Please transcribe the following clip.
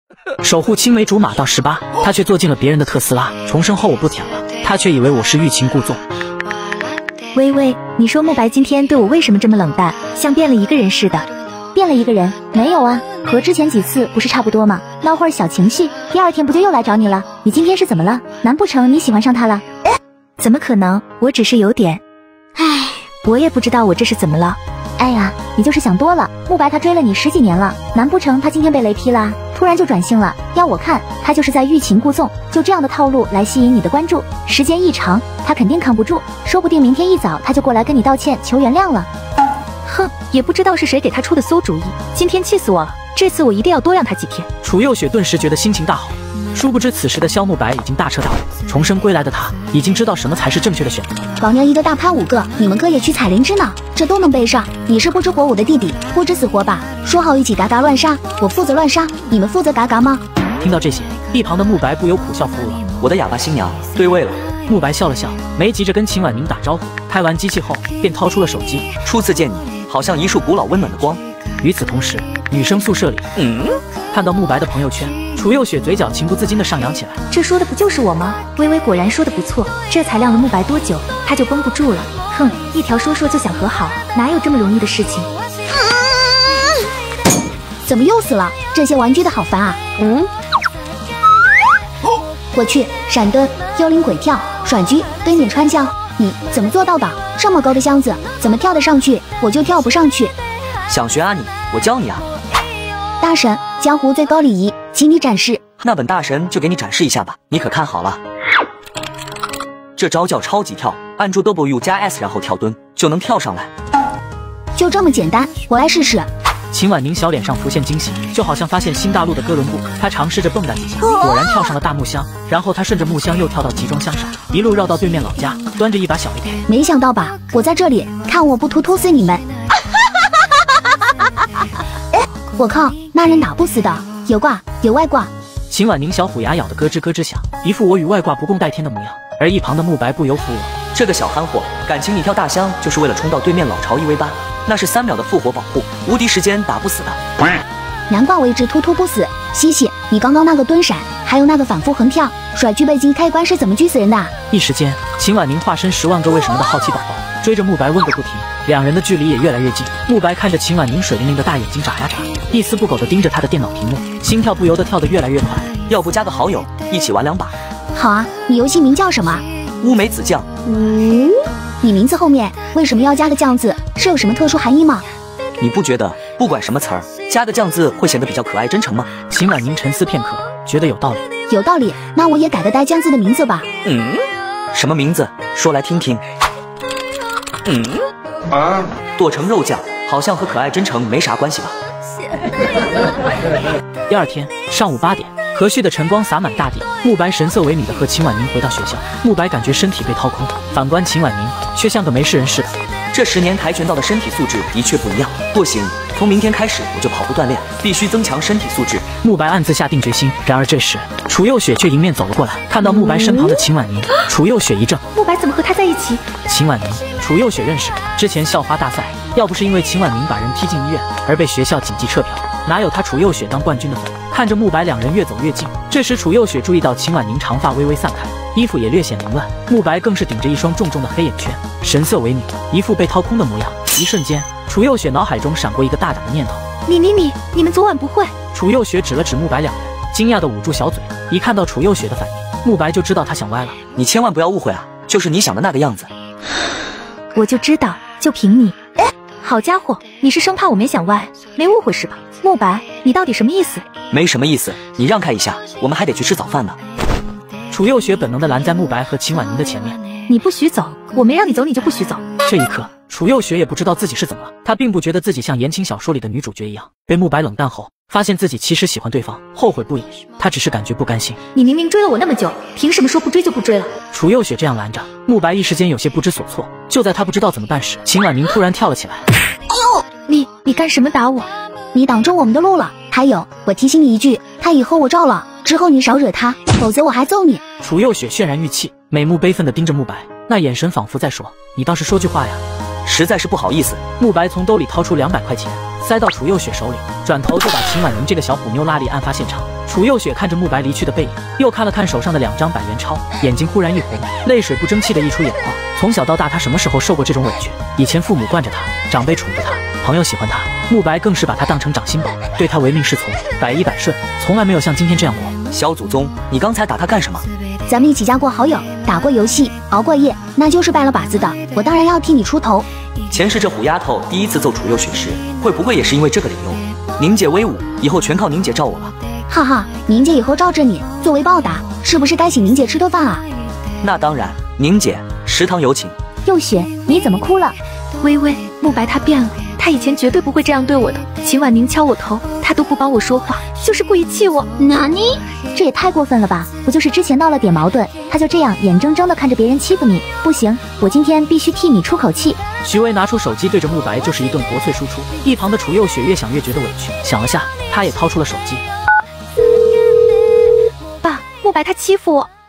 守护青梅竹马到18，他却坐进了别人的特斯拉。重生后我不舔了，他却以为我是欲擒故纵。 微微，你说慕白今天对我为什么这么冷淡，像变了一个人似的？变了一个人？没有啊，和之前几次不是差不多吗？闹会儿小情绪，第二天不就又来找你了？你今天是怎么了？难不成你喜欢上他了？怎么可能？我只是有点……唉，我也不知道我这是怎么了。哎呀，你就是想多了。慕白他追了你10几年了，难不成他今天被雷劈啦？突然就转性了？要我看，他就是在欲擒故纵，就这样的套路来吸引你的关注。时间一长，他肯定扛不住，说不定明天一早他就过来跟你道歉求原谅了。哼，也不知道是谁给他出的馊主意，今天气死我了！这次我一定要多晾他几天。 楚佑雪顿时觉得心情大好，殊不知此时的萧慕白已经大彻大悟，重生归来的他已经知道什么才是正确的选择。 老娘一个大潘5个，你们哥也去采灵芝呢，这都能背上。你是不知火舞的弟弟，不知死活吧？说好一起嘎嘎乱杀，我负责乱杀，你们负责嘎嘎吗？ 听到这些，一旁的慕白不由苦笑服了。 我的哑巴新娘对位了。 慕白笑了笑，没急着跟秦婉宁打招呼，开完机器后便掏出了手机。 初次见你，好像一束古老温暖的光。 与此同时，女生宿舍里，看到慕白的朋友圈，楚佑雪嘴角情不自禁地上扬起来。 这说的不就是我吗？微微果然说的不错，这才晾了慕白多久，他就绷不住了。哼，一条说说就想和好，哪有这么容易的事情？怎么又死了？这些玩具的好烦啊！我去，闪蹲、幽灵鬼跳、甩狙、对面穿墙，你怎么做到的？这么高的箱子，怎么跳得上去？我就跳不上去。 想学啊你？我教你啊！ 大神，江湖最高礼仪，请你展示。 那本大神就给你展示一下吧，你可看好了。这招叫超级跳，按住 W 加 S 然后跳蹲，就能跳上来。 就这么简单，我来试试。 秦婉宁小脸上浮现惊喜，就好像发现新大陆的哥伦布。她尝试着蹦跶几下，果然跳上了大木箱，然后她顺着木箱又跳到集装箱上，一路绕到对面老家，端着一把小 AK。 没想到吧？我在这里，看我不突死你们！我靠，那人打不死的，有挂有外挂。 秦婉宁小虎牙咬得咯吱咯吱响，一副我与外挂不共戴天的模样。而一旁的慕白不由服了， 这个小憨货，感情你跳大箱就是为了冲到对面老巢1v8，那是3秒的复活保护，无敌时间打不死的。 难怪我一直突不死。西西，你刚刚那个蹲闪，还有那个反复横跳、甩狙背击开关是怎么狙死人的？ 一时间，秦婉宁化身10万个为什么的好奇宝宝，追着慕白问个不停，两人的距离也越来越近。慕白看着秦婉宁水灵灵的大眼睛眨呀眨，一丝不苟地盯着她的电脑屏幕，心跳不由得跳得越来越快。 要不加个好友，一起玩2把？ 好啊，你游戏名叫什么？ 乌梅子酱。 你名字后面为什么要加个酱字？是有什么特殊含义吗？ 你不觉得不管什么词儿，加个酱字会显得比较可爱真诚吗？ 秦婉宁沉思片刻，觉得有道理。 有道理，那我也改个带酱字的名字吧。 什么名字？说来听听。剁成肉酱，好像和可爱真诚没啥关系吧？ 第二天上午8点，和煦的晨光洒满大地，慕白神色萎靡地和秦婉宁回到学校。慕白感觉身体被掏空，反观秦婉宁却像个没事人似的。 这10年跆拳道的身体素质的确不一样，不行，从明天开始我就跑步锻炼，必须增强身体素质。 慕白暗自下定决心。然而这时楚佑雪却迎面走了过来，看到慕白身旁的秦婉宁，楚佑雪一怔， 慕白怎么和他在一起？ 秦婉宁，楚佑雪认识，之前校花大赛，要不是因为秦婉宁把人踢进医院而被学校紧急撤票，哪有他楚佑雪当冠军的份？看着慕白两人越走越近，这时楚佑雪注意到秦婉宁长发微微散开，衣服也略显凌乱，慕白更是顶着一双重重的黑眼圈，神色萎靡，一副被掏空的模样。一瞬间，楚佑雪脑海中闪过一个大胆的念头： 你们昨晚不会？ 楚佑雪指了指慕白两人，惊讶地捂住小嘴。一看到楚佑雪的反应，慕白就知道他想歪了。 你千万不要误会啊，就是你想的那个样子。 我就知道，就凭你。好家伙，你是生怕我没想歪，没误会是吧？慕白，你到底什么意思？ 没什么意思，你让开一下，我们还得去吃早饭呢。 楚佑雪本能地拦在慕白和秦婉宁的前面。 你不许走，我没让你走，你就不许走。 这一刻，楚佑雪也不知道自己是怎么了，她并不觉得自己像言情小说里的女主角一样，被慕白冷淡后，发现自己其实喜欢对方，后悔不已。她只是感觉不甘心。 你明明追了我那么久，凭什么说不追就不追了？ 楚佑雪这样拦着，慕白一时间有些不知所措。就在他不知道怎么办时，秦婉宁突然跳了起来。 哎呦，你干什么打我？你挡住我们的路了。还有，我提醒你一句，他以后我照了，之后你少惹他，否则我还揍你。 楚佑雪渲然欲泣，美目悲愤地盯着慕白，那眼神仿佛在说：“你倒是说句话呀。” 实在是不好意思。 慕白从兜里掏出200块钱，塞到楚幼雪手里，转头就把秦婉宁这个小虎妞拉离案发现场。楚幼雪看着慕白离去的背影，又看了看手上的2张100元钞，眼睛忽然一红，泪水不争气的溢出眼眶。从小到大，她什么时候受过这种委屈？以前父母惯着她，长辈宠着她，朋友喜欢她，慕白更是把她当成掌心宝，对她唯命是从，百依百顺，从来没有像今天这样过。 小祖宗，你刚才打他干什么？ 咱们一起加过好友，打过游戏，熬过夜，那就是拜了把子的，我当然要替你出头。 前世这虎丫头第一次揍楚幼雪时，会不会也是因为这个理由？宁姐威武，以后全靠宁姐罩我了。 哈哈，宁姐以后罩着你，作为报答，是不是该请宁姐吃顿饭啊？ 那当然，宁姐，食堂有请。 幼雪，你怎么哭了？ 微微，慕白他变了，他以前绝对不会这样对我的。秦婉宁敲我头，他都不帮我说话，就是故意气我。 哪尼？这也太过分了吧！不就是之前闹了点矛盾，他就这样眼睁睁的看着别人欺负你？不行，我今天必须替你出口气。 徐薇拿出手机对着慕白就是一顿国粹输出，一旁的楚幼雪越想越觉得委屈，想了下，她也掏出了手机。 爸，慕白他欺负我。